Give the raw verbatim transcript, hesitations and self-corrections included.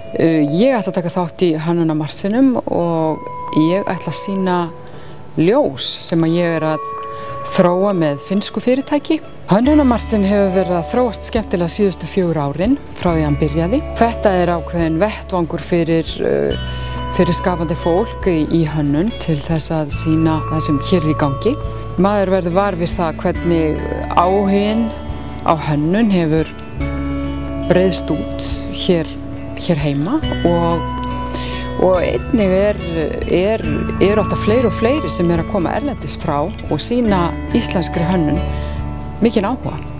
Ég ætla að taka þátt í Hönnunarmarsinum og ég ætla að sýna ljós sem að ég er að þróa með finnsku fyrirtæki. Hönnunarmarsin hefur verið að þróast skemmtilega síðustu fjögur árin frá því hann byrjaði. Þetta er ákveðin vettvangur fyrir, fyrir skapandi fólk í hönnun til þess að sýna það sem hér er í gangi. Maður verður var við það hvernig áhuginn á hönnun hefur breiðst út hér hér heima og, og einnig er, er, er alltaf fleiri og fleiri sem er að koma erlendis frá og sýna íslenskri hönnun mikinn áhuga.